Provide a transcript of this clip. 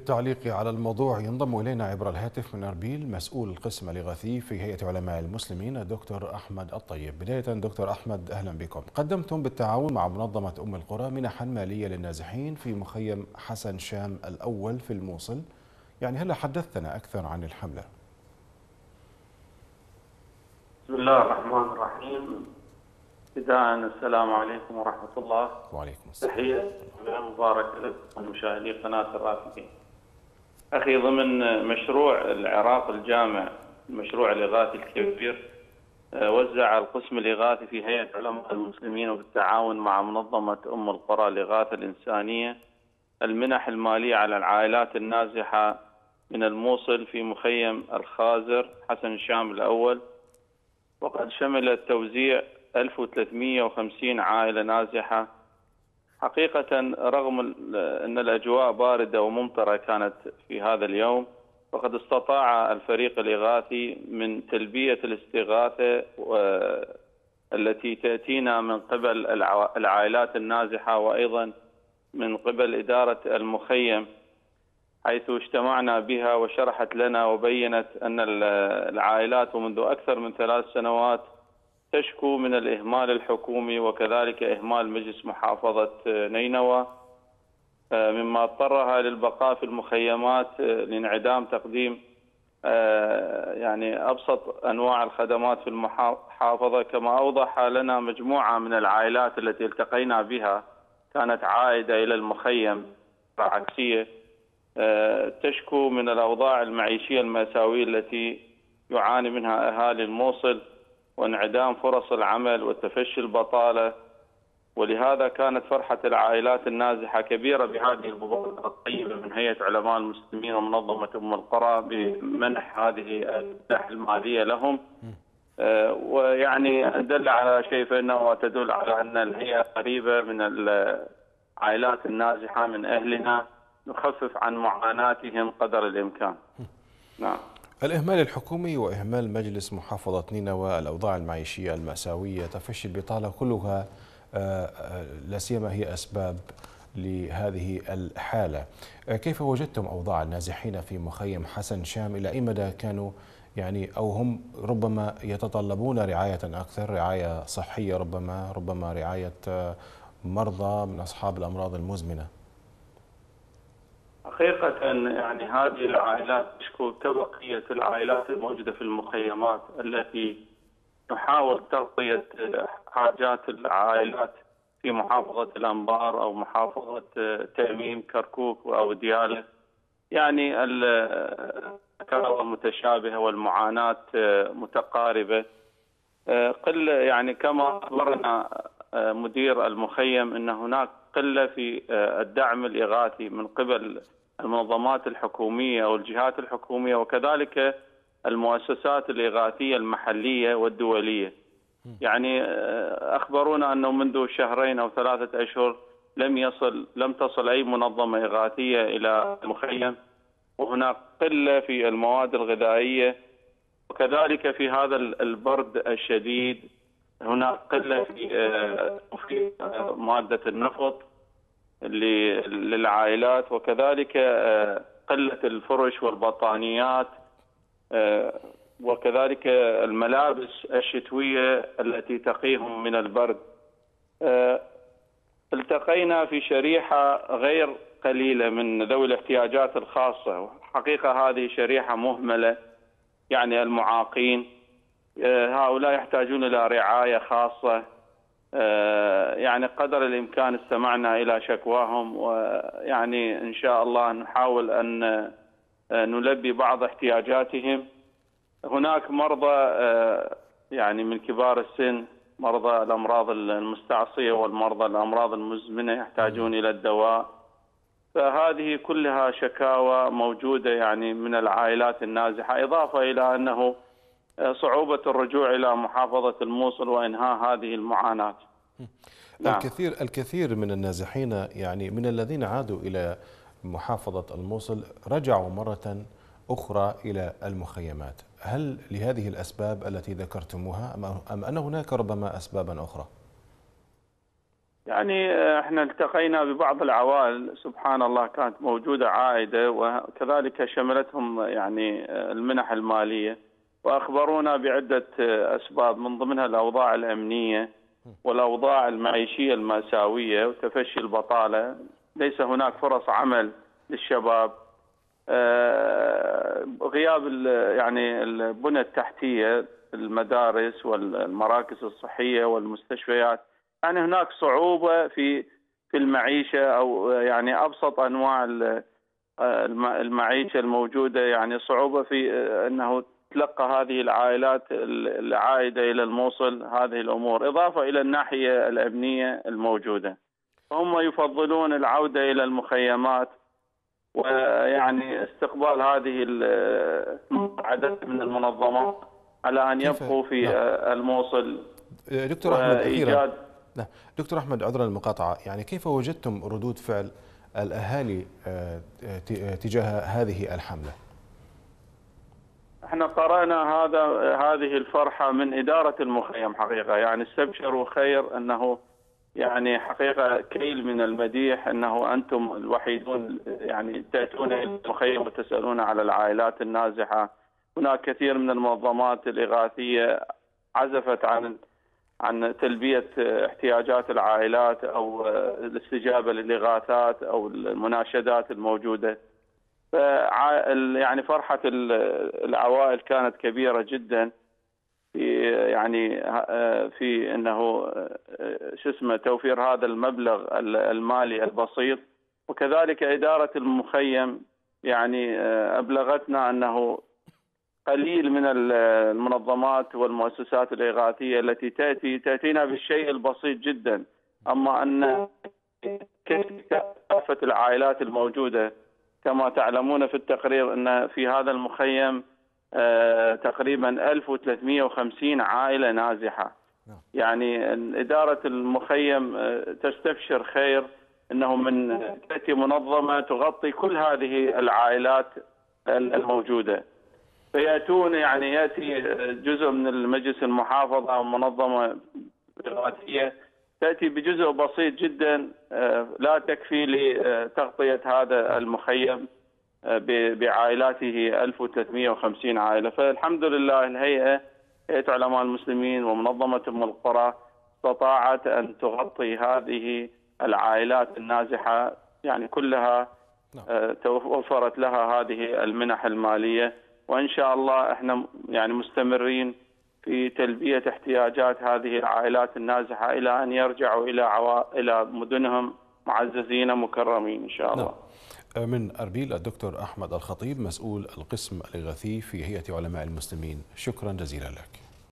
للتعليق على الموضوع ينضم إلينا عبر الهاتف من أربيل مسؤول القسم الإغاثي في هيئة علماء المسلمين الدكتور أحمد الطيب. بداية دكتور أحمد، أهلا بكم. قدمتم بالتعاون مع منظمة أم القرى منحا مالية للنازحين في مخيم حسن شام الأول في الموصل، هلا حدثنا أكثر عن الحملة؟ بسم الله الرحمن الرحيم. ابتداء السلام عليكم ورحمة الله. وعليكم السلام. تحية مباركة لكم ومشاهدي قناة الرافدين. أخي، ضمن مشروع العراق الجامع، المشروع الإغاثي الكبير، وزع القسم الإغاثي في هيئة علماء المسلمين وبالتعاون مع منظمة أم القرى الإغاثة الإنسانية المنح المالية على العائلات النازحة من الموصل في مخيم الخازر حسن شام الأول، وقد شمل التوزيع 1350 عائلة نازحة. حقيقة رغم أن الأجواء باردة وممطرة كانت في هذا اليوم، فقد استطاع الفريق الإغاثي من تلبية الاستغاثة التي تأتينا من قبل العائلات النازحة وأيضا من قبل إدارة المخيم، حيث اجتمعنا بها وشرحت لنا وبينت أن العائلات منذ أكثر من 3 سنوات تشكو من الإهمال الحكومي وكذلك إهمال مجلس محافظة نينوى، مما اضطرها للبقاء في المخيمات لانعدام تقديم أبسط أنواع الخدمات في المحافظة. كما أوضح لنا مجموعة من العائلات التي التقينا بها كانت عائدة إلى المخيم عكسية تشكو من الأوضاع المعيشية المأساوية التي يعاني منها أهالي الموصل وانعدام فرص العمل وتفشي البطالة، ولهذا كانت فرحة العائلات النازحة كبيرة بهذه المبادرة الطيبة من هيئة علماء المسلمين ومنظمة أم القرى بمنح هذه المنح المالية لهم. دل على شيء فإنه تدل على أن الهيئة قريبة من العائلات النازحة من أهلنا، نخفف عن معاناتهم قدر الإمكان. نعم. الإهمال الحكومي وإهمال مجلس محافظة نينوى، الأوضاع المعيشية المأساوية، تفشي البطالة، كلها لا سيما هي أسباب لهذه الحالة. كيف وجدتم أوضاع النازحين في مخيم حسن شام؟ إلى أي مدى كانوا أو هم ربما يتطلبون رعاية أكثر، رعاية صحية، ربما رعاية مرضى من أصحاب الأمراض المزمنة؟ حقيقة هذه العائلات تشكو كبقية العائلات الموجودة في المخيمات التي نحاول تغطية حاجات العائلات في محافظة الأنبار أو محافظة تأميم كركوك أو ديالى. الكرة متشابهة والمعاناة متقاربة. كما أخبرنا مدير المخيم أن هناك قلة في الدعم الإغاثي من قبل المنظمات الحكومية أو الجهات الحكومية وكذلك المؤسسات الإغاثية المحلية والدولية. أخبرونا أنه منذ 2 أو 3 أشهر لم تصل أي منظمة إغاثية إلى المخيم، وهناك قلة في المواد الغذائية، وكذلك في هذا البرد الشديد هناك قلة في مادة النفط للعائلات، وكذلك قلة الفرش والبطانيات، وكذلك الملابس الشتوية التي تقيهم من البرد. التقينا في شريحة غير قليلة من ذوي الاحتياجات الخاصة، حقيقة هذه شريحة مهملة، المعاقين هؤلاء يحتاجون إلى رعاية خاصة. قدر الإمكان استمعنا إلى شكواهم، إن شاء الله نحاول أن نلبي بعض احتياجاتهم. هناك مرضى من كبار السن، مرضى الأمراض المستعصية والمرضى الأمراض المزمنة يحتاجون إلى الدواء. فهذه كلها شكاوى موجودة من العائلات النازحة، إضافة إلى أنه صعوبة الرجوع إلى محافظة الموصل وإنهاء هذه المعاناة. نعم. الكثير من النازحين من الذين عادوا إلى محافظة الموصل رجعوا مرة أخرى إلى المخيمات. هل لهذه الأسباب التي ذكرتموها أم أن هناك ربما أسبابا أخرى؟ يعني احنا التقينا ببعض العوائل سبحان الله كانت موجودة عائدة، وكذلك شملتهم يعني المنح المالية، وأخبرونا بعدة أسباب من ضمنها الأوضاع الأمنية والأوضاع المعيشية المأساوية وتفشي البطالة، ليس هناك فرص عمل للشباب، غياب يعني البنى التحتية، المدارس والمراكز الصحية والمستشفيات، يعني هناك صعوبة في المعيشة، أو يعني أبسط أنواع المعيشة الموجودة، يعني صعوبة في أنه تلقى هذه العائلات العائدة إلى الموصل هذه الأمور، إضافة إلى الناحية الأمنية الموجودة. هم يفضلون العودة إلى المخيمات، ويعني استقبال هذه عدد من المنظمات على أن يبقوا في الموصل. دكتور أحمد أخيرا، دكتور أحمد عذرا المقاطعة، يعني كيف وجدتم ردود فعل الأهالي تجاه هذه الحملة؟ احنا قرأنا هذه الفرحة من إدارة المخيم حقيقة، يعني استبشروا خير، أنه يعني حقيقة كيل من المديح أنه أنتم الوحيدون يعني تأتون إلى المخيم وتسألون على العائلات النازحة. هناك كثير من المنظمات الإغاثية عزفت عن تلبية احتياجات العائلات أو الاستجابة للإغاثات أو المناشدات الموجودة. يعني فرحة العوائل كانت كبيرة جدا في يعني في انه توفير هذا المبلغ المالي البسيط، وكذلك إدارة المخيم يعني أبلغتنا أنه قليل من المنظمات والمؤسسات الإغاثية التي تأتينا بالشيء البسيط جدا، أما أن كافة العائلات الموجودة كما تعلمون في التقرير أن في هذا المخيم تقريبا 1350 عائلة نازحة. يعني إدارة المخيم تستبشر خير أنه من تأتي منظمة تغطي كل هذه العائلات الموجودة، فيأتون يعني يأتي جزء من المجلس المحافظة أو منظمة إغاثية تأتي بجزء بسيط جدا لا تكفي لتغطية هذا المخيم بعائلاته 1350 عائلة. فالحمد لله الهيئة علماء المسلمين ومنظمة أم القرى استطاعت أن تغطي هذه العائلات النازحة، يعني كلها توفرت لها هذه المنح المالية، وإن شاء الله احنا يعني مستمرين في تلبية احتياجات هذه العائلات النازحة إلى أن يرجعوا إلى مدنهم معززين مكرمين إن شاء الله. من أربيل الدكتور أحمد الخطيب، مسؤول القسم الإغاثي في هيئة علماء المسلمين، شكرا جزيلا لك.